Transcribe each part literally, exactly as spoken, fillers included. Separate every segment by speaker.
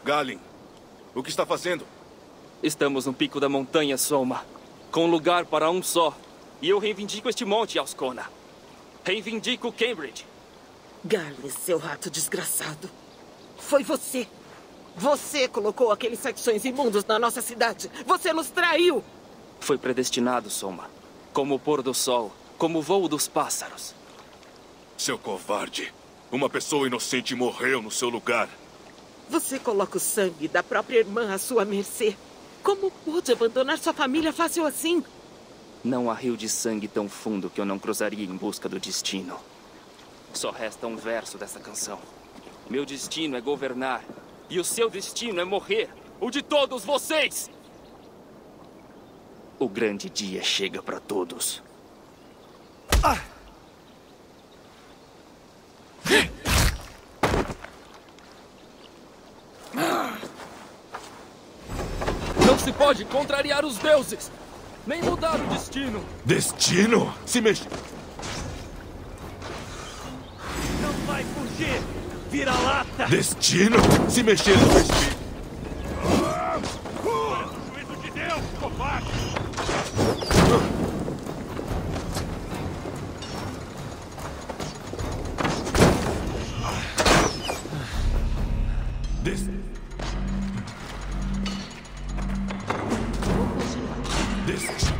Speaker 1: Galen, o que está fazendo?
Speaker 2: Estamos no pico da montanha, Soma. Com lugar para um só. E eu reivindico este monte, Ascona. Reivindico Cambridge.
Speaker 3: Galen, seu rato desgraçado. Foi você. Você colocou aqueles secções imundos na nossa cidade. Você nos traiu.
Speaker 2: Foi predestinado, Soma. Como o pôr do sol. Como o voo dos pássaros.
Speaker 1: Seu covarde. Uma pessoa inocente morreu no seu lugar.
Speaker 3: Você coloca o sangue da própria irmã à sua mercê. Como pôde abandonar sua família fácil assim?
Speaker 2: Não há rio de sangue tão fundo que eu não cruzaria em busca do destino. Só resta um verso dessa canção. Meu destino é governar. E o seu destino é morrer. O de todos vocês! O grande dia chega para todos. Ah! Não se pode contrariar os deuses! Nem mudar o destino!
Speaker 1: Destino? Se mexe...
Speaker 4: Não vai fugir! Vira-lata!
Speaker 1: Destino? Se mexer no espírito...
Speaker 4: O juízo de Deus, covarde!
Speaker 1: Des... Destino...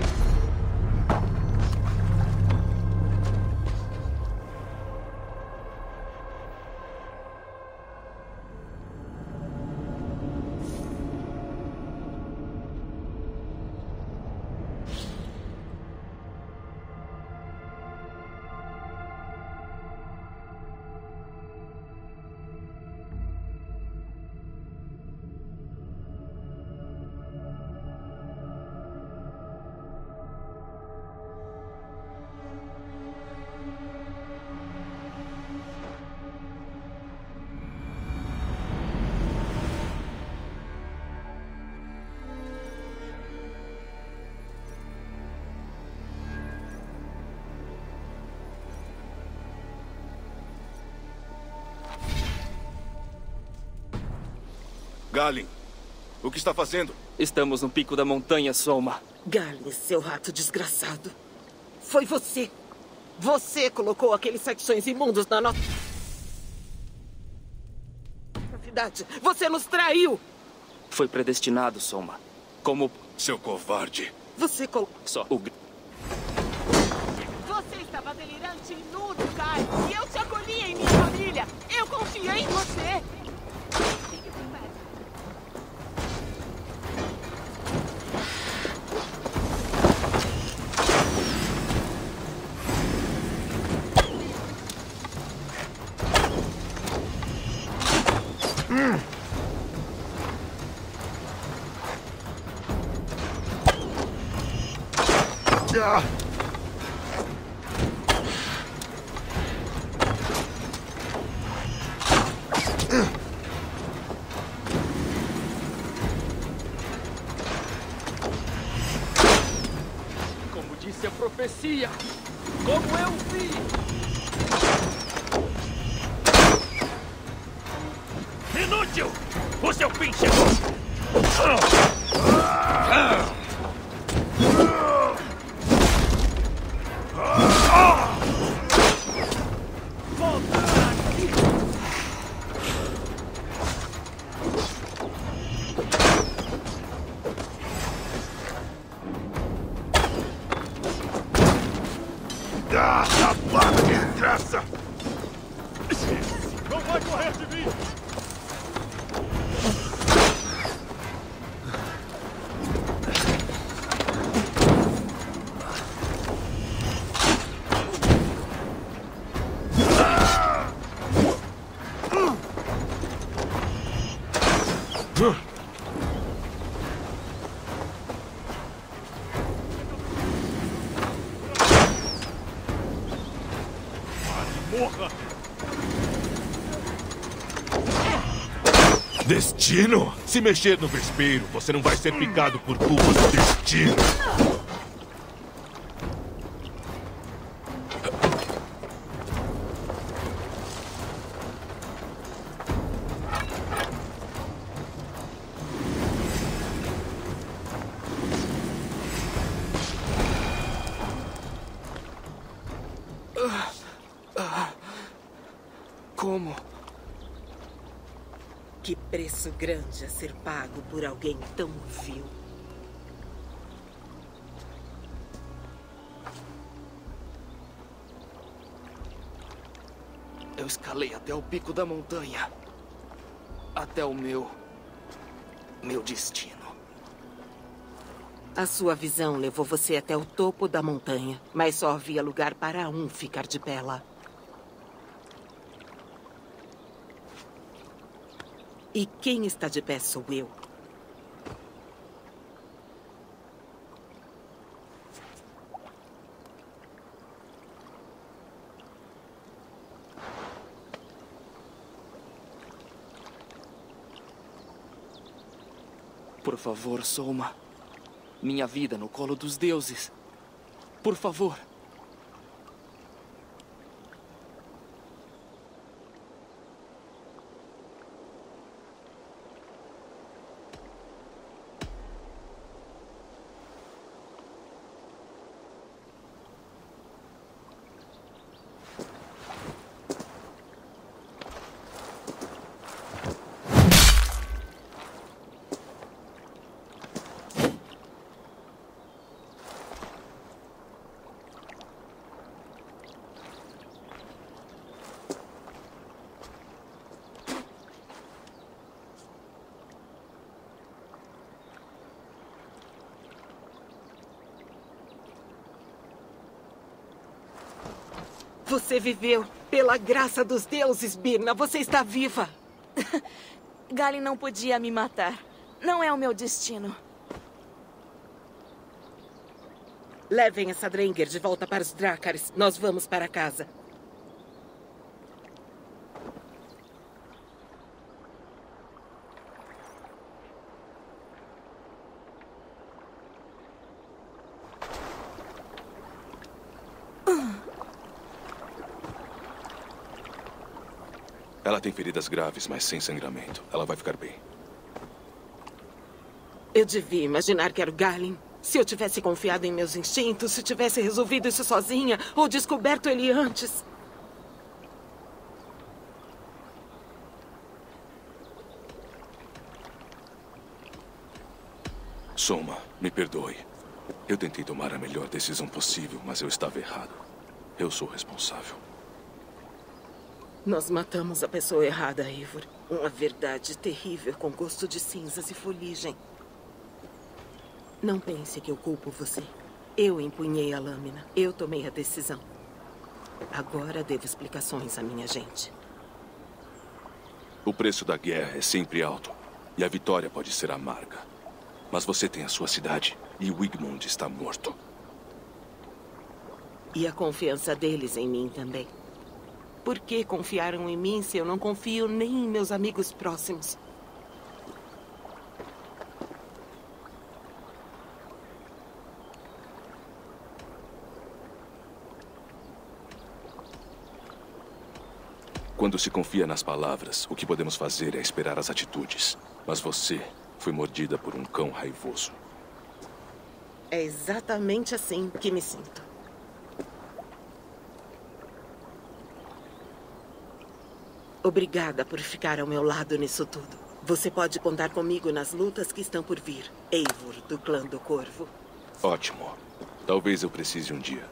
Speaker 1: Galen, o que está fazendo?
Speaker 2: Estamos no pico da montanha, Soma.
Speaker 3: Galen, seu rato desgraçado. Foi você. Você colocou aqueles secções imundos na nossa cidade. Você nos traiu.
Speaker 2: Foi predestinado, Soma. Como...
Speaker 1: Seu covarde.
Speaker 3: Você colocou...
Speaker 2: Só o...
Speaker 3: Você estava delirante e nudo, Kai. E eu te acolhi em minha família. Eu confiei em você.
Speaker 1: Ah!
Speaker 2: Como disse a profecia! Como eu vi!
Speaker 4: Inútil! O seu fim chegou!
Speaker 1: Ah, a placa de graça!
Speaker 4: Não vai correr de mim! Morra!
Speaker 1: Destino? Se mexer no vespeiro, você não vai ser picado por culpa do destino.
Speaker 3: Que preço grande a ser pago por alguém tão vil.
Speaker 2: Eu escalei até o pico da montanha. Até o meu... meu destino.
Speaker 3: A sua visão levou você até o topo da montanha, mas só havia lugar para um ficar de pé lá. E quem está de pé sou eu.
Speaker 2: Por favor, Soma. Minha vida no colo dos deuses. Por favor.
Speaker 3: Você viveu. Pela graça dos deuses, Birna, você está viva.
Speaker 5: Galin não podia me matar. Não é o meu destino.
Speaker 3: Levem essa Drenger de volta para os Drácares. Nós vamos para casa.
Speaker 1: Ela tem feridas graves, mas sem sangramento. Ela vai ficar bem.
Speaker 3: Eu devia imaginar que era o Galin. Se eu tivesse confiado em meus instintos, se tivesse resolvido isso sozinha, ou descoberto ele antes.
Speaker 1: Soma, me perdoe. Eu tentei tomar a melhor decisão possível, mas eu estava errado. Eu sou responsável.
Speaker 3: Nós matamos a pessoa errada, Eivor. Uma verdade terrível com gosto de cinzas e fuligem. Não pense que eu culpo você. Eu empunhei a lâmina. Eu tomei a decisão. Agora devo explicações à minha gente.
Speaker 1: O preço da guerra é sempre alto. E a vitória pode ser amarga. Mas você tem a sua cidade. E Wigmund está morto.
Speaker 3: E a confiança deles em mim também. Por que confiaram em mim se eu não confio nem em meus amigos próximos?
Speaker 1: Quando se confia nas palavras, o que podemos fazer é esperar as atitudes. Mas você foi mordida por um cão raivoso.
Speaker 3: É exatamente assim que me sinto. Obrigada por ficar ao meu lado nisso tudo. Você pode contar comigo nas lutas que estão por vir. Eivor, do clã do Corvo.
Speaker 1: Ótimo. Talvez eu precise um dia.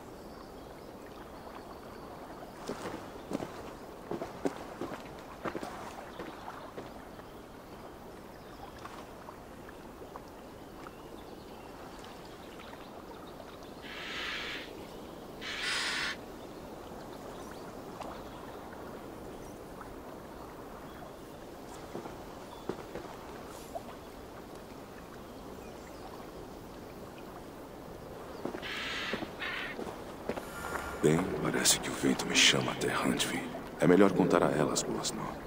Speaker 1: Bem, parece que o vento me chama até Huntville. É melhor contar a elas boas novas.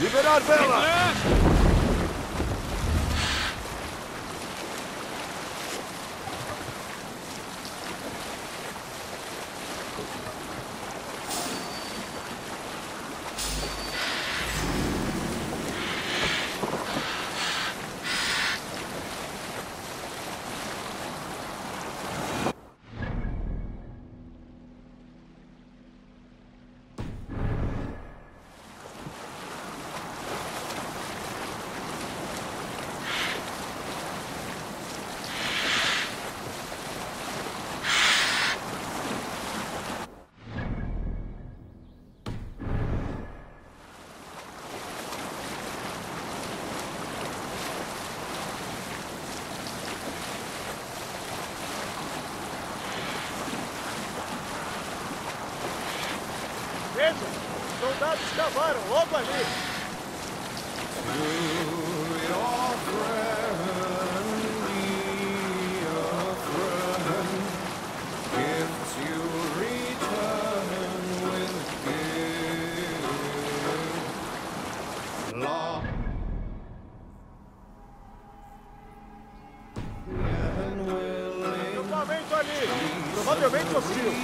Speaker 4: Liberar vela!
Speaker 6: Veja, os soldados cavaram logo ali. Acampamento ali, provavelmente hostil.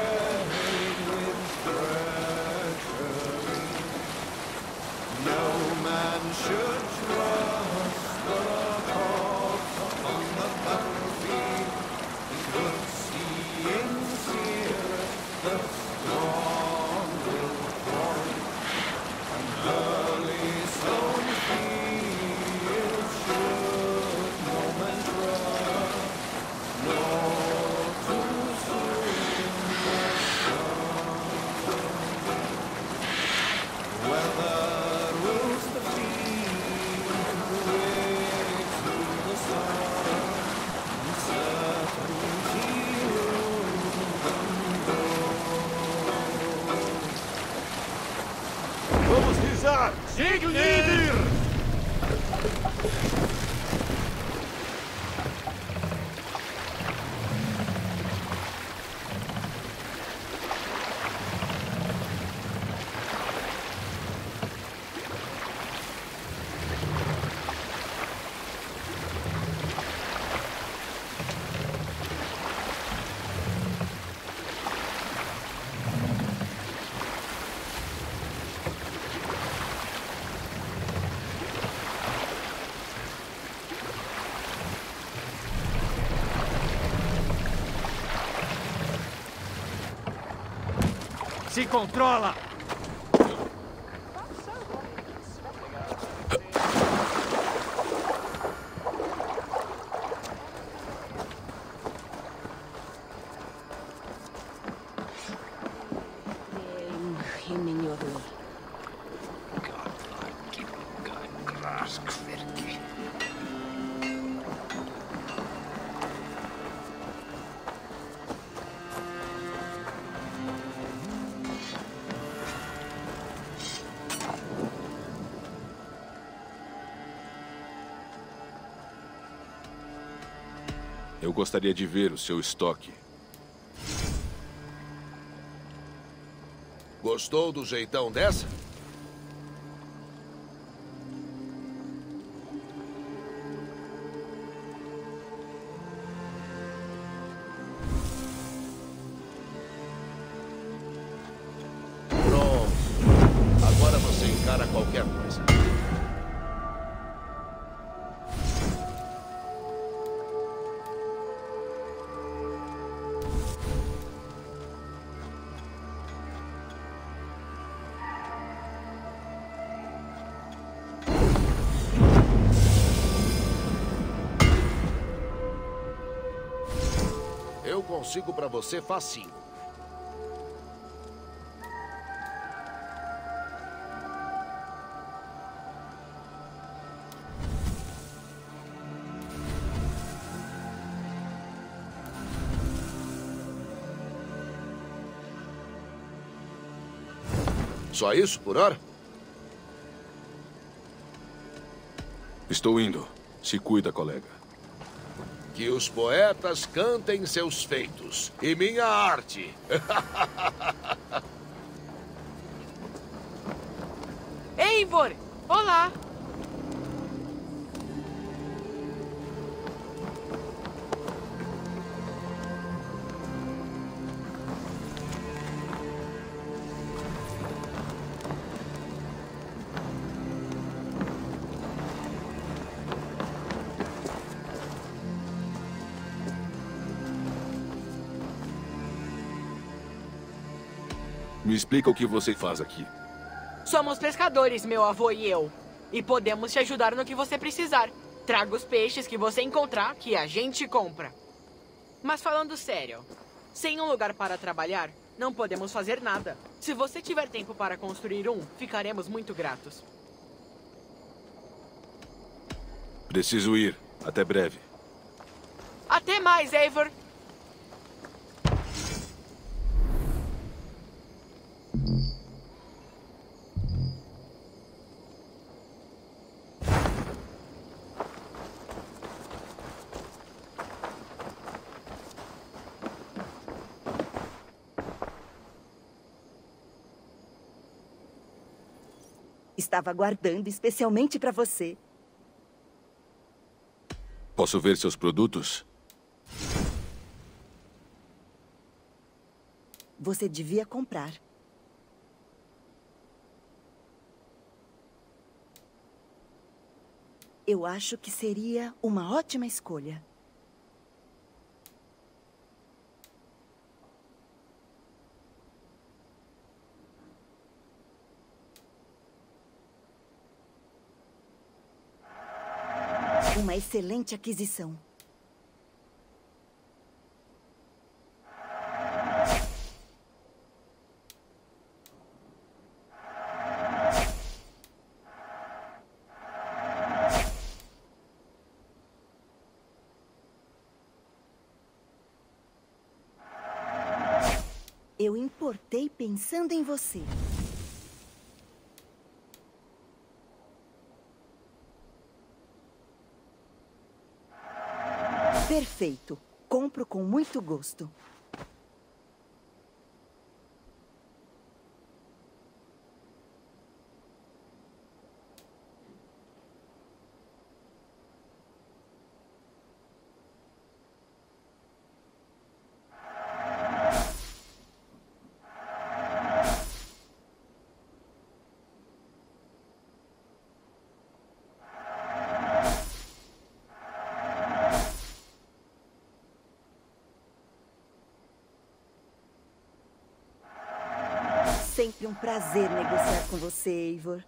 Speaker 6: Vamos risar! Sigue o líder! Se controla!
Speaker 1: Eu gostaria de ver o seu estoque.
Speaker 7: Gostou do jeitão dessa? Pronto. Agora você encara qualquer coisa. Eu consigo pra você facinho. Só isso por hora?
Speaker 1: Estou indo. Se cuida, colega.
Speaker 7: Que os poetas cantem seus feitos e minha arte.
Speaker 5: Eivor!
Speaker 8: Olá!
Speaker 1: Me explica o que você faz aqui.
Speaker 8: Somos pescadores, meu avô e eu. E podemos te ajudar no que você precisar. Traga os peixes que você encontrar, que a gente compra. Mas falando sério, sem um lugar para trabalhar, não podemos fazer nada. Se você tiver tempo para construir um, ficaremos muito gratos.
Speaker 1: Preciso ir. Até breve.
Speaker 8: Até mais, Eivor!
Speaker 9: Estava aguardando especialmente para você.
Speaker 1: Posso ver seus produtos?
Speaker 9: Você devia comprar. Eu acho que seria uma ótima escolha. Uma excelente aquisição. Eu importei pensando em você. Perfeito. Compro com muito gosto. Sempre um prazer negociar com você, Eivor.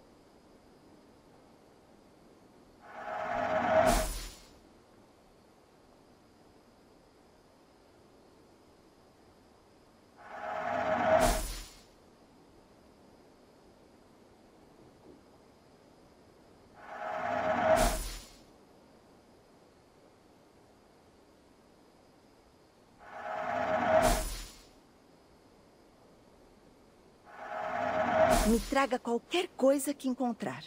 Speaker 9: Me traga qualquer coisa que encontrar.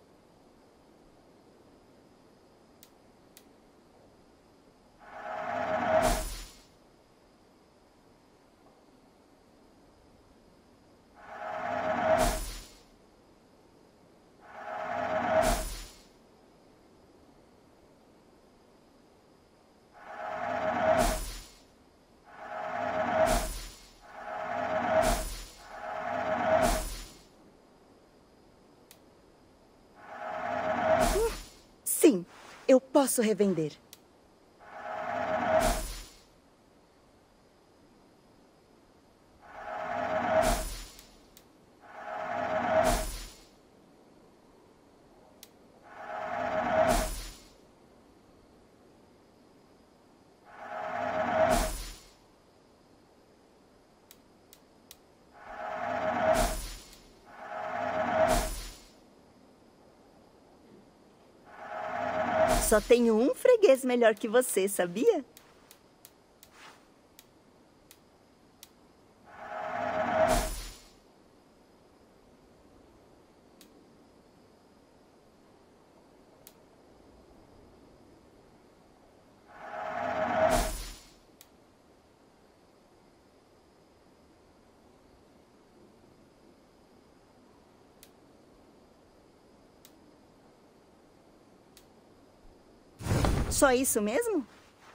Speaker 9: Sim, eu posso revender. Só tenho um freguês melhor que você, sabia? Só isso mesmo?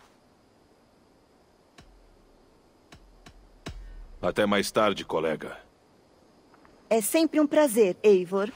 Speaker 1: Até mais tarde, colega.
Speaker 9: É sempre um prazer, Eivor.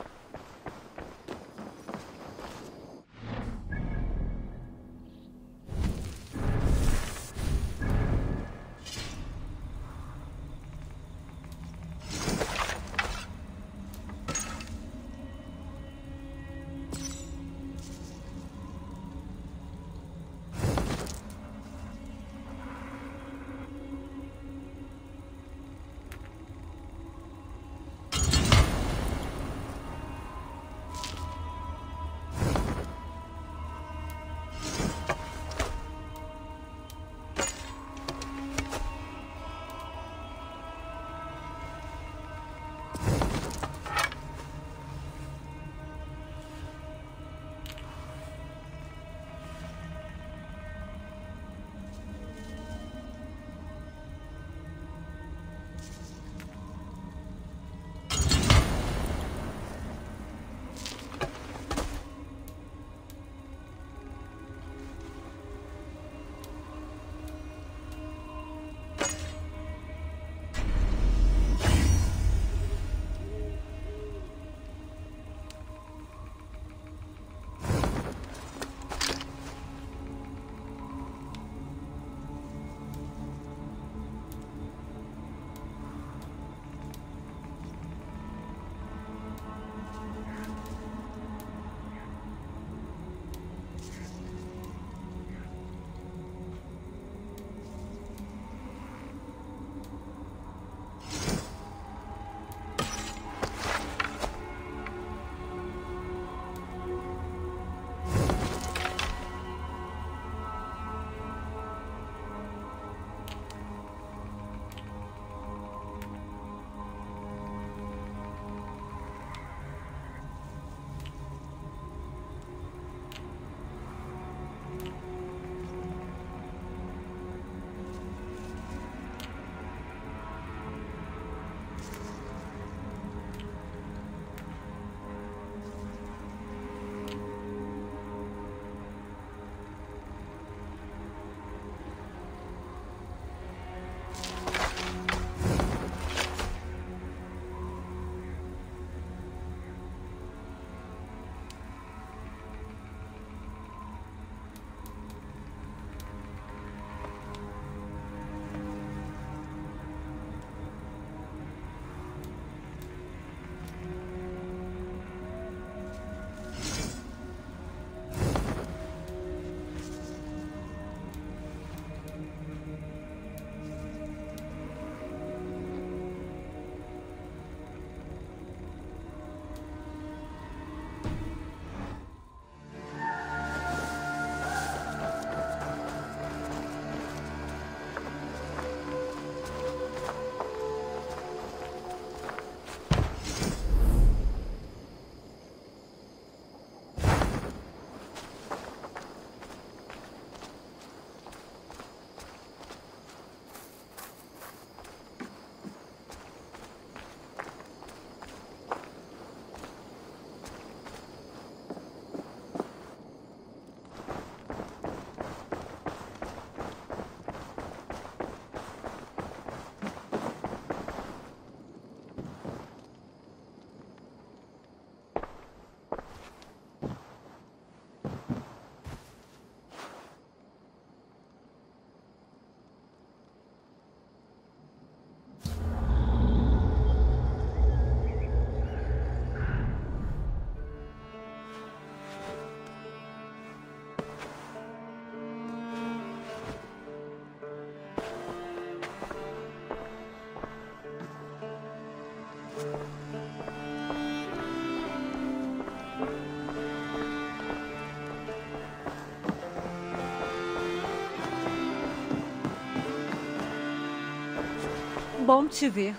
Speaker 10: Bom te ver.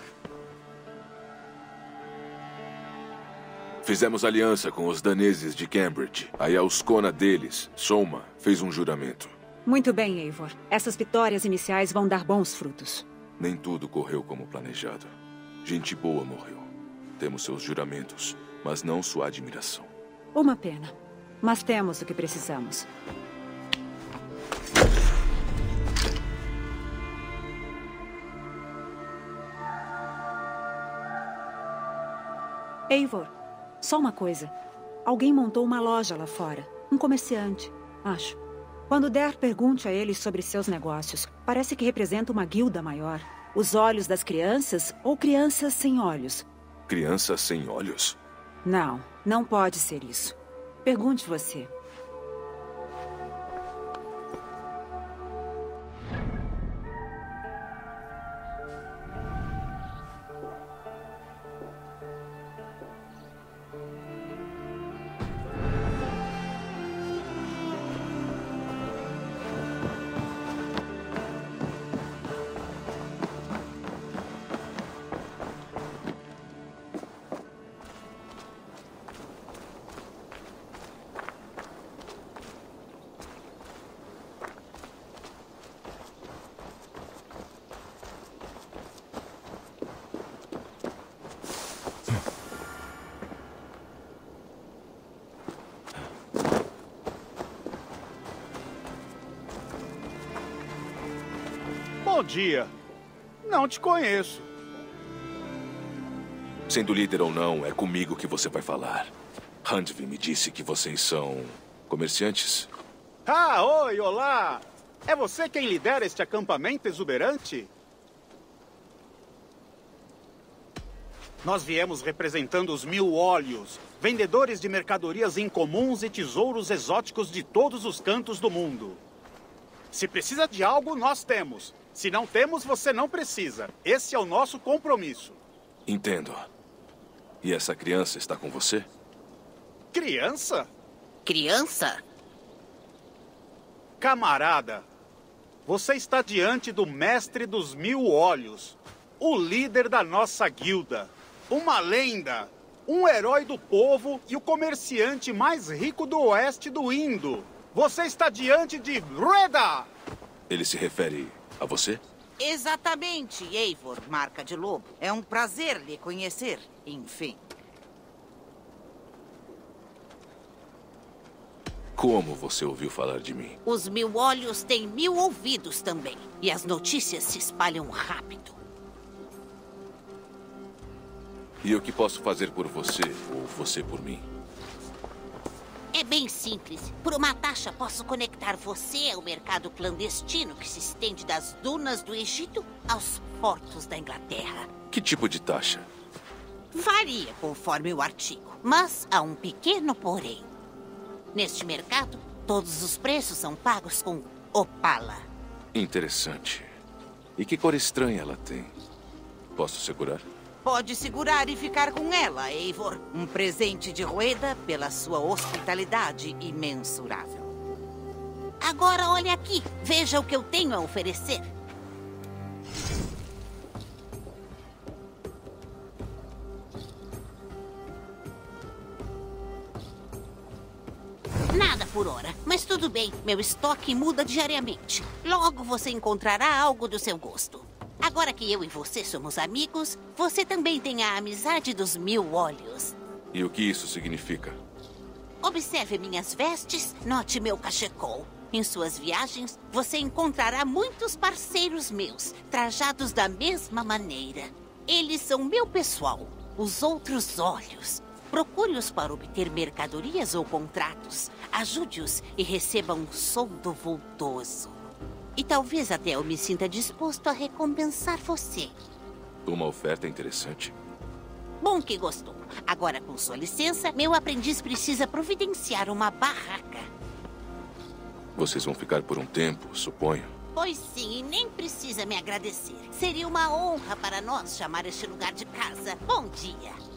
Speaker 1: Fizemos aliança com os daneses de Cambridge. A Yaoskona deles, Soma, fez um juramento.
Speaker 10: Muito bem, Eivor. Essas vitórias iniciais vão dar bons frutos.
Speaker 1: Nem tudo correu como planejado. Gente boa morreu. Temos seus juramentos, mas não sua admiração.
Speaker 10: Uma pena. Mas temos o que precisamos. Eivor, só uma coisa. Alguém montou uma loja lá fora. Um comerciante, acho. Quando der, pergunte a ele sobre seus negócios. Parece que representa uma guilda maior. Os olhos das crianças ou crianças sem olhos?
Speaker 1: Crianças sem olhos?
Speaker 10: Não, não pode ser isso. Pergunte você.
Speaker 6: Bom dia. Não te conheço.
Speaker 1: Sendo líder ou não, é comigo que você vai falar. Handvi me disse que vocês são comerciantes.
Speaker 6: Ah, oi, olá. É você quem lidera este acampamento exuberante? Nós viemos representando os Mil Olhos, vendedores de mercadorias incomuns e tesouros exóticos de todos os cantos do mundo. Se precisa de algo, nós temos. Se não temos, você não precisa. Esse é o nosso compromisso.
Speaker 1: Entendo. E essa criança está com você?
Speaker 6: Criança?
Speaker 11: Criança?
Speaker 6: Camarada, você está diante do mestre dos Mil Olhos, o líder da nossa guilda, uma lenda, um herói do povo e o comerciante mais rico do oeste do Indo. Você está diante de Rueda!
Speaker 1: Ele se refere a você?
Speaker 11: Exatamente, Eivor, marca de lobo. É um prazer lhe conhecer, enfim.
Speaker 1: Como você ouviu falar de mim?
Speaker 11: Os Mil Olhos têm mil ouvidos também. E as notícias se espalham rápido.
Speaker 1: E o que posso fazer por você, ou você por mim?
Speaker 11: É bem simples. Por uma taxa, posso conectar você ao mercado clandestino que se estende das dunas do Egito aos portos da Inglaterra.
Speaker 1: Que tipo de taxa?
Speaker 11: Varia conforme o artigo, mas há um pequeno porém. Neste mercado, todos os preços são pagos com opala.
Speaker 1: Interessante. E que cor estranha ela tem? Posso segurar?
Speaker 11: Pode segurar e ficar com ela, Eivor. Um presente de Rueda pela sua hospitalidade imensurável. Agora olhe aqui. Veja o que eu tenho a oferecer. Nada por hora, mas tudo bem. Meu estoque muda diariamente. Logo você encontrará algo do seu gosto. Agora que eu e você somos amigos, você também tem a amizade dos Mil Olhos.
Speaker 1: E o que isso significa?
Speaker 11: Observe minhas vestes, note meu cachecol. Em suas viagens, você encontrará muitos parceiros meus, trajados da mesma maneira. Eles são meu pessoal, os outros olhos. Procure-os para obter mercadorias ou contratos. Ajude-os e receba um soldo vultoso. E talvez até eu me sinta disposto a recompensar você.
Speaker 1: Uma oferta interessante.
Speaker 11: Bom que gostou. Agora, com sua licença, meu aprendiz precisa providenciar uma barraca.
Speaker 1: Vocês vão ficar por um tempo, suponho.
Speaker 11: Pois sim, e nem precisa me agradecer. Seria uma honra para nós chamar este lugar de casa. Bom dia.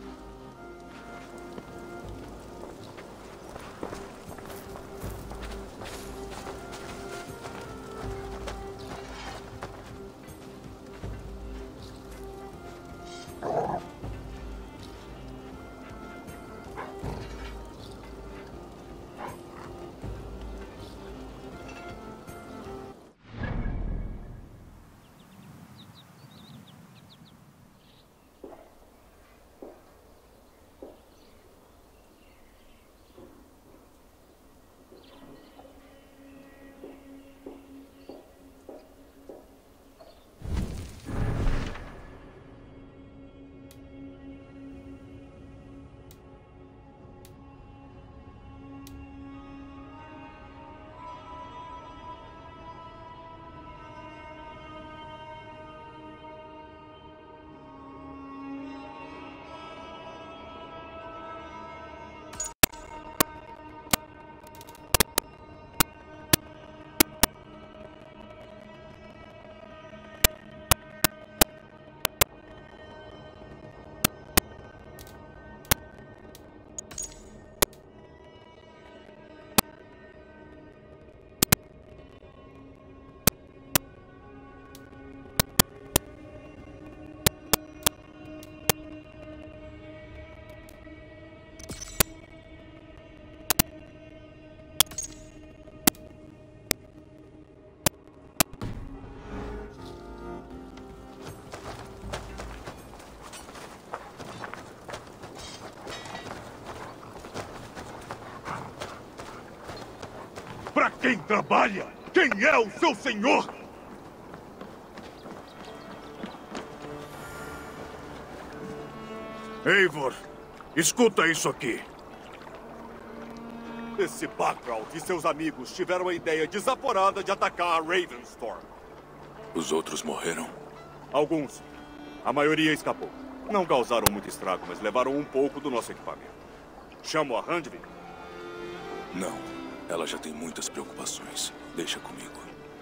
Speaker 4: Para quem trabalha? Quem é o seu senhor?
Speaker 12: Eivor, escuta isso aqui.
Speaker 13: Esse Background e seus amigos tiveram a ideia desaforada de atacar a Ravenstorm.
Speaker 1: Os outros morreram?
Speaker 13: Alguns. A maioria escapou. Não causaram muito estrago, mas levaram um pouco do nosso equipamento. Chamo a Handvik?
Speaker 1: Não. Ela já tem muitas preocupações. Deixa comigo.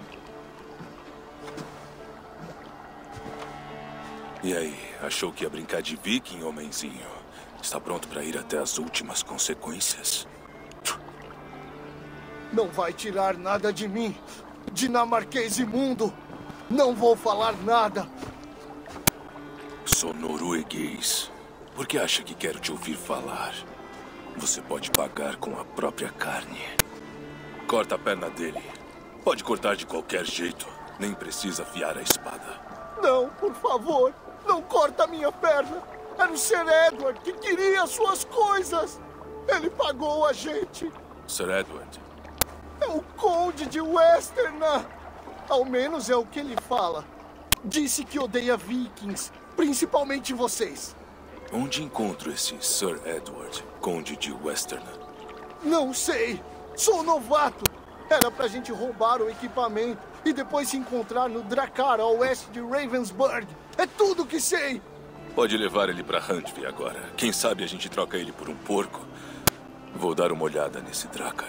Speaker 1: E aí, achou que ia brincar de viking, homenzinho? Está pronto para ir até as últimas consequências?
Speaker 14: Não vai tirar nada de mim, dinamarquês imundo. Não vou falar nada.
Speaker 1: Sou norueguês. Por que acha que quero te ouvir falar? Você pode pagar com a própria carne. Corta a perna dele. Pode cortar de qualquer jeito. Nem precisa afiar a espada.
Speaker 14: Não, por favor. Não corta a minha perna. Era o Sir Edward que queria as suas coisas. Ele pagou a gente.
Speaker 1: Sir Edward?
Speaker 14: É o Conde de Westerna. Ao menos é o que ele fala. Disse que odeia vikings, principalmente vocês.
Speaker 1: Onde encontro esse Sir Edward, Conde de Westerna?
Speaker 14: Não sei. Sou novato. Era pra gente roubar o equipamento e depois se encontrar no Drakkar, ao oeste de Ravensburg. É tudo que sei.
Speaker 1: Pode levar ele pra Handvi agora. Quem sabe a gente troca ele por um porco. Vou dar uma olhada nesse Drakkar.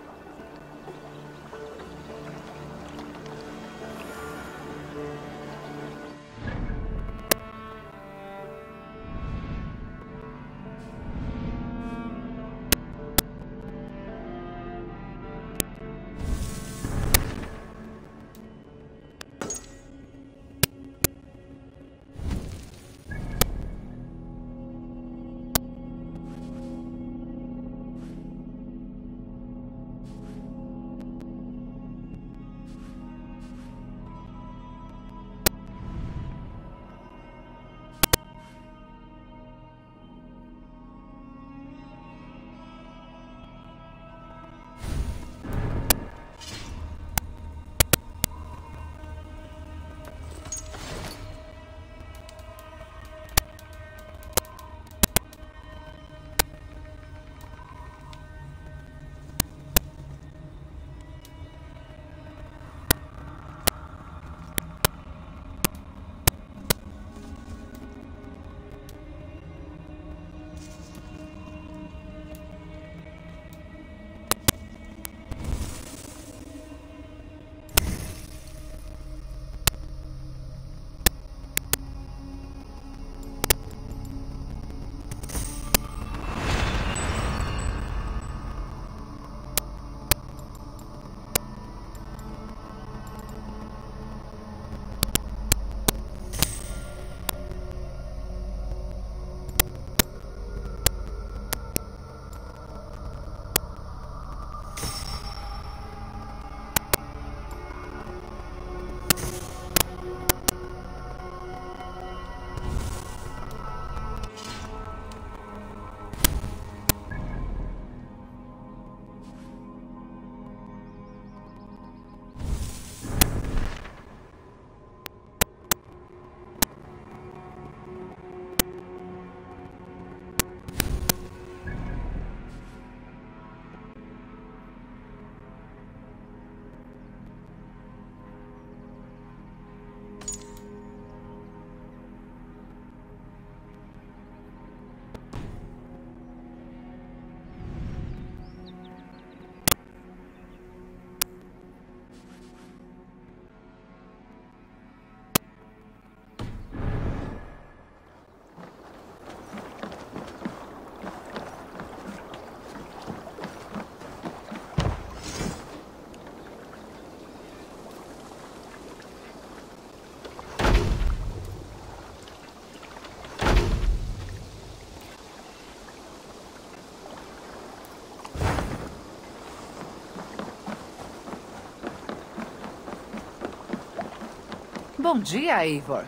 Speaker 15: Bom dia, Eivor.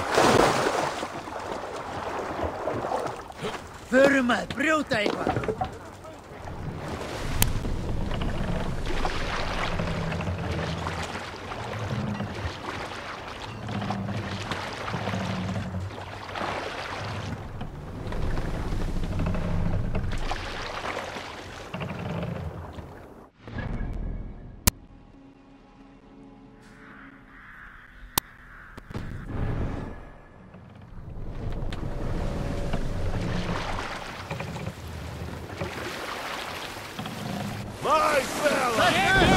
Speaker 16: Förma, bruta, Eivor.
Speaker 12: Mais vela!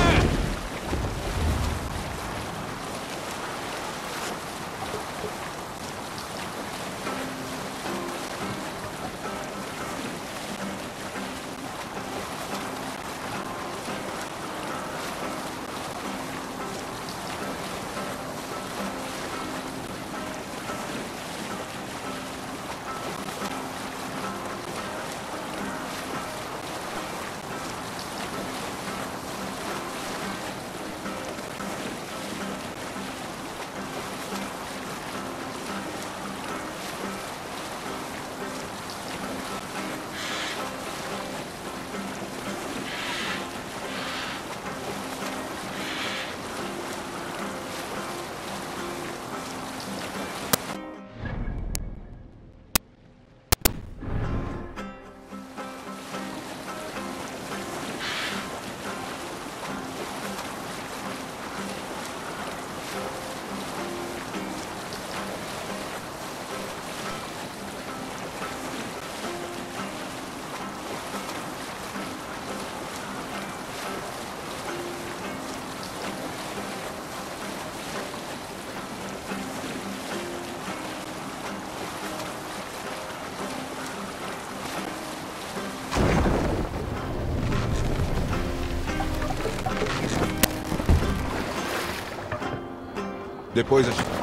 Speaker 16: Depois a gente...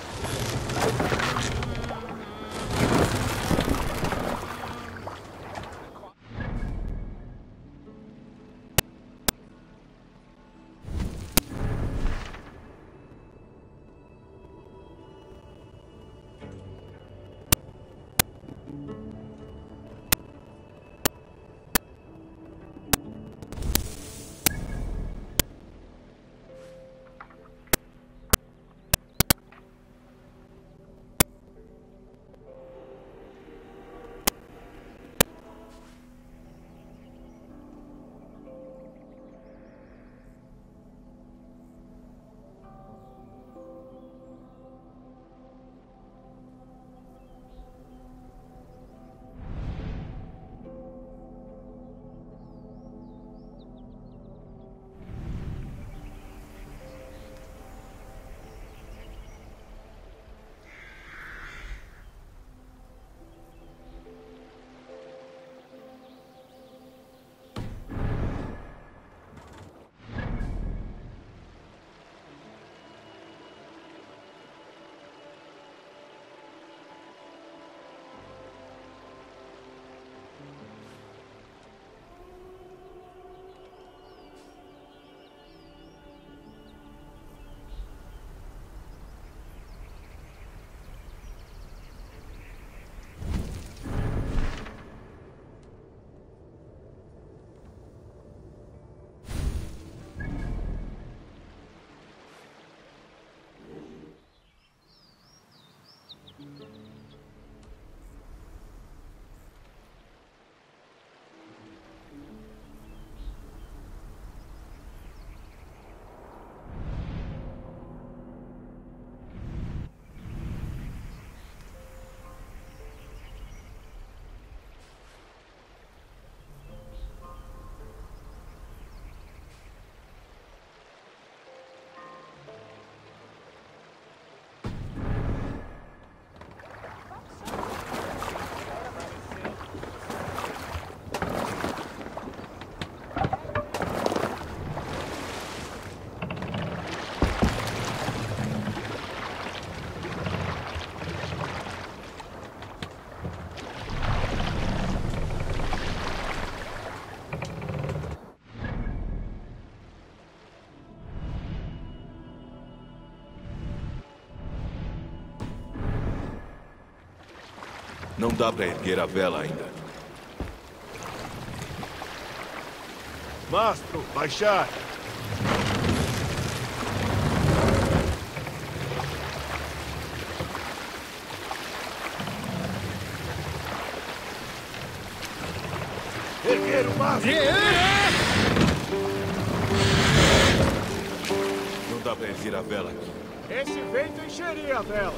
Speaker 16: Não dá para erguer a vela ainda.
Speaker 12: Mastro, baixar! Erguer o mastro!
Speaker 16: Não dá para erguer a vela aqui.
Speaker 12: Esse vento encheria a vela.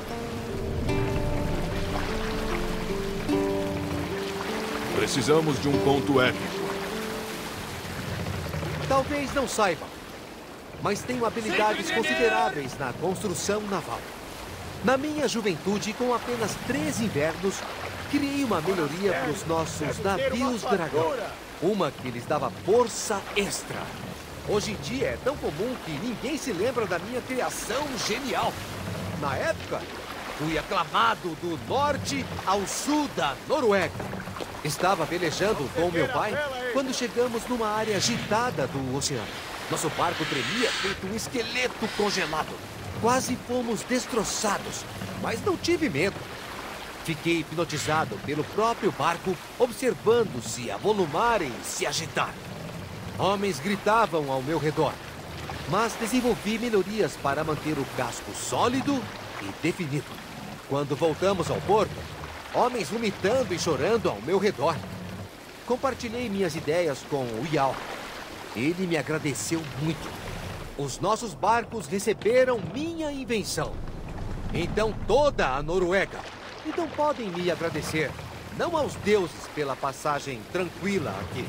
Speaker 16: Precisamos de um ponto épico.
Speaker 17: Talvez não saibam, mas tenho habilidades consideráveis na construção naval. Na minha juventude, com apenas três invernos, criei uma melhoria para os nossos navios dragão. Uma que lhes dava força extra. Hoje em dia é tão comum que ninguém se lembra da minha criação genial. Na época, fui aclamado do norte ao sul da Noruega. Estava velejando com meu pai quando chegamos numa área agitada do oceano. Nosso barco tremia feito um esqueleto congelado. Quase fomos destroçados, mas não tive medo. Fiquei hipnotizado pelo próprio barco, observando-se avolumar e se agitar. Homens gritavam ao meu redor, mas desenvolvi melhorias para manter o casco sólido e definido. Quando voltamos ao porto, homens vomitando e chorando ao meu redor. Compartilhei minhas ideias com o Jarl. Ele me agradeceu muito. Os nossos barcos receberam minha invenção. Então toda a Noruega. Então podem me agradecer, não aos deuses pela passagem tranquila aqui.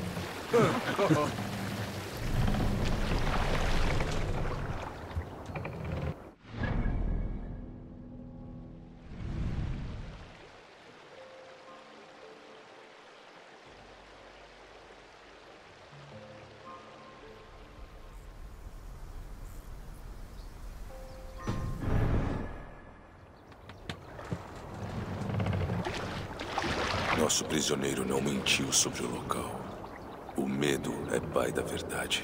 Speaker 1: Nosso prisioneiro não mentiu sobre o local. O medo é pai da verdade.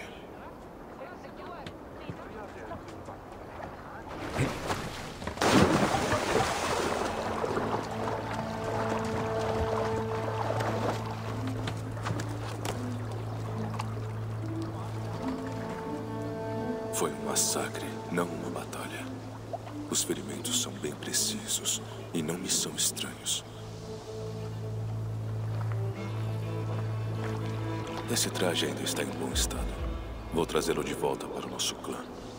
Speaker 1: Foi um massacre, não uma batalha. Os ferimentos são bem precisos e não me são estranhos. Esse traje ainda está em bom estado. Vou trazê-lo de volta para o nosso clã.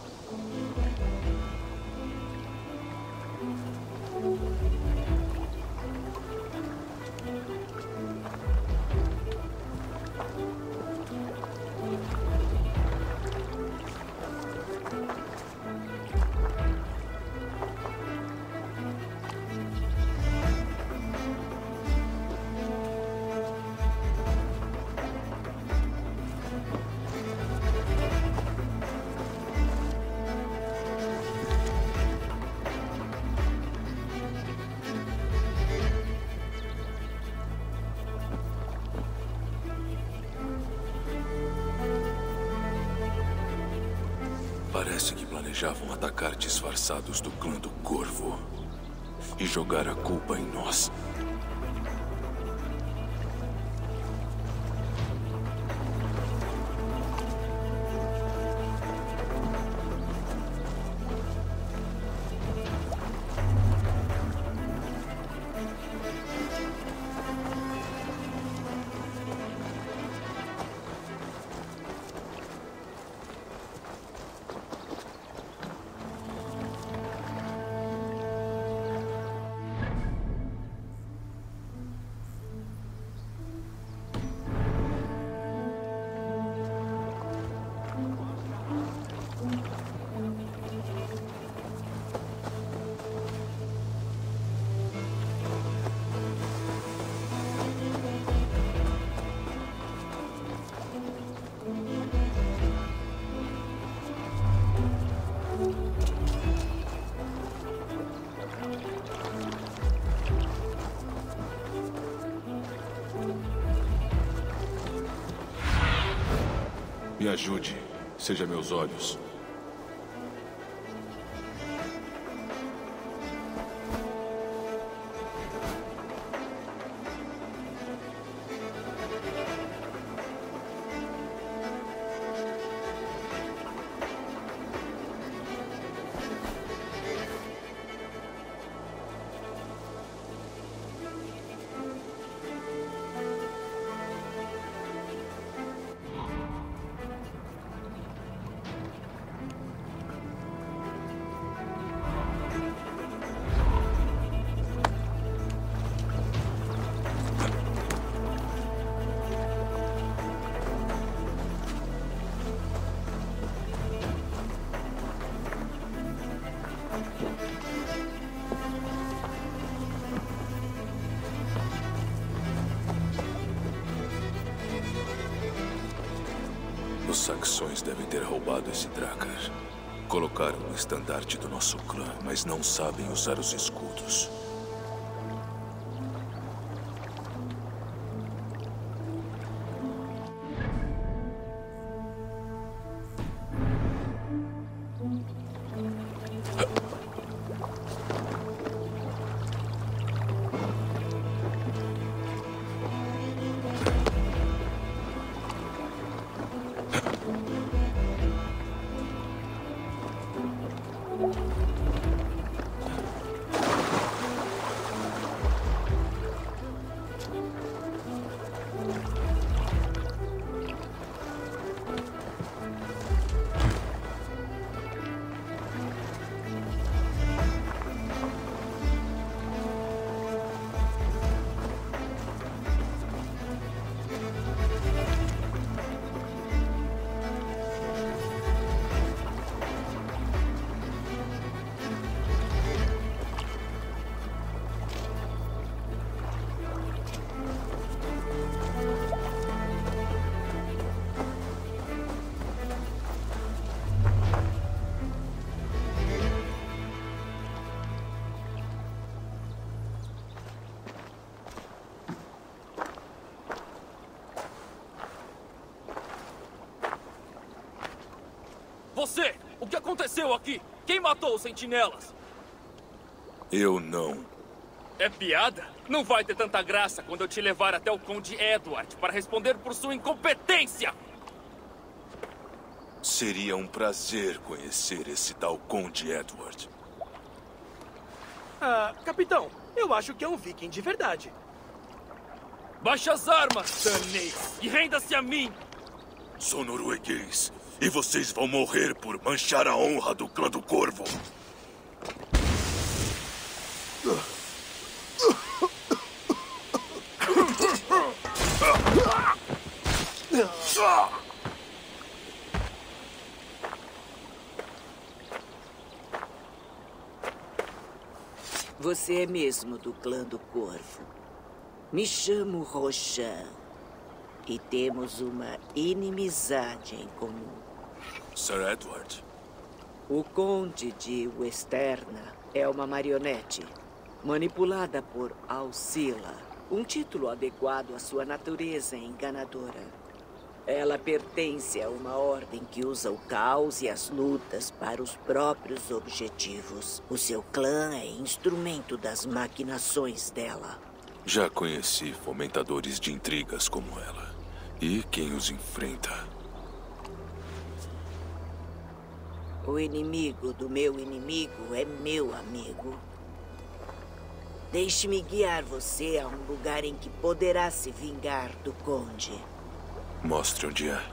Speaker 1: Parece que planejavam atacar disfarçados do clã do Corvo e jogar a culpa em nós. Me ajude, seja meus olhos. saxões devem ter roubado esse Drakkar. Colocaram o estandarte do nosso clã, mas não sabem usar os escudos.
Speaker 2: Você! O que aconteceu aqui? Quem matou os sentinelas?
Speaker 1: Eu não.
Speaker 2: É piada? Não vai ter tanta graça quando eu te levar até o Conde Edward para responder por sua incompetência!
Speaker 1: Seria um prazer conhecer esse tal Conde Edward.
Speaker 18: Ah, capitão, eu acho que é um viking de verdade.
Speaker 2: Baixe as armas, danei, e renda-se a mim!
Speaker 1: Sou norueguês, e vocês vão morrer por manchar a honra do clã do Corvo.
Speaker 19: Você é mesmo do clã do Corvo. Me chamo Roshan. E temos uma inimizade em comum.
Speaker 1: Sir Edward.
Speaker 19: O Conde de Westerna é uma marionete, manipulada por Alcila, um título adequado à sua natureza enganadora. Ela pertence a uma ordem que usa o caos e as lutas para os próprios objetivos. O seu clã é instrumento das maquinações dela.
Speaker 1: Já conheci fomentadores de intrigas como ela. E quem os enfrenta?
Speaker 19: O inimigo do meu inimigo é meu amigo. Deixe-me guiar você a um lugar em que poderá se vingar do Conde.
Speaker 1: Mostre onde é.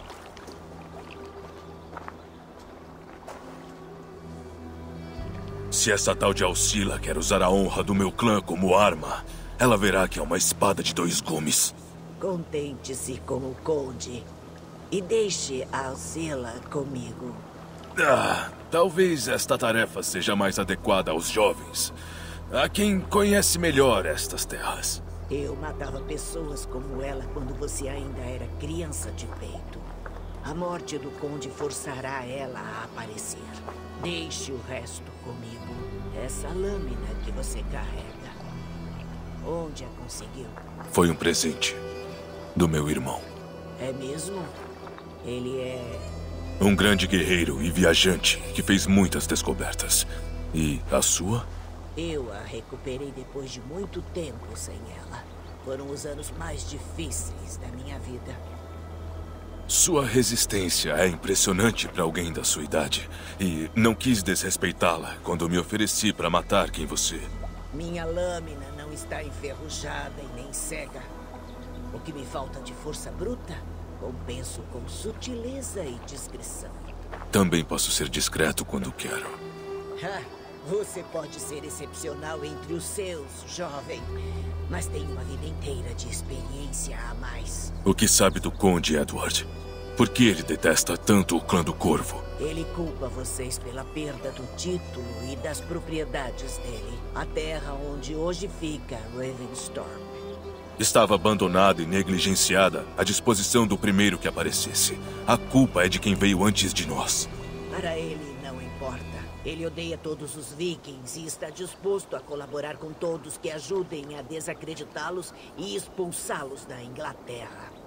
Speaker 1: Se essa tal de Alcila quer usar a honra do meu clã como arma, ela verá que é uma espada de dois gumes.
Speaker 19: Contente-se com o Conde e deixe a Alcila comigo.
Speaker 1: Ah, talvez esta tarefa seja mais adequada aos jovens, a quem conhece melhor estas terras.
Speaker 19: Eu matava pessoas como ela quando você ainda era criança de peito. A morte do Conde forçará ela a aparecer. Deixe o resto comigo. Essa lâmina que você carrega. Onde a conseguiu?
Speaker 1: Foi um presente do meu irmão.
Speaker 19: É mesmo? Ele é...
Speaker 1: um grande guerreiro e viajante que fez muitas descobertas. E a sua?
Speaker 19: Eu a recuperei depois de muito tempo sem ela. Foram os anos mais difíceis da minha vida.
Speaker 1: Sua resistência é impressionante para alguém da sua idade. E não quis desrespeitá-la quando me ofereci para matar quem você...
Speaker 19: Minha lâmina não está enferrujada e nem cega. O que me falta de força bruta, compenso com sutileza e discrição.
Speaker 1: Também posso ser discreto quando quero.
Speaker 19: Você pode ser excepcional entre os seus, jovem, mas tem uma vida inteira de experiência a mais.
Speaker 1: O que sabe do Conde Edward? Por que ele detesta tanto o clã do Corvo?
Speaker 19: Ele culpa vocês pela perda do título e das propriedades dele. A terra onde hoje fica Ravenstorm.
Speaker 1: Estava abandonada e negligenciada à disposição do primeiro que aparecesse. A culpa é de quem veio antes de nós.
Speaker 20: Para ele, não importa. Ele odeia todos os vikings e está disposto a colaborar com todos que ajudem a desacreditá-los e expulsá-los da Inglaterra.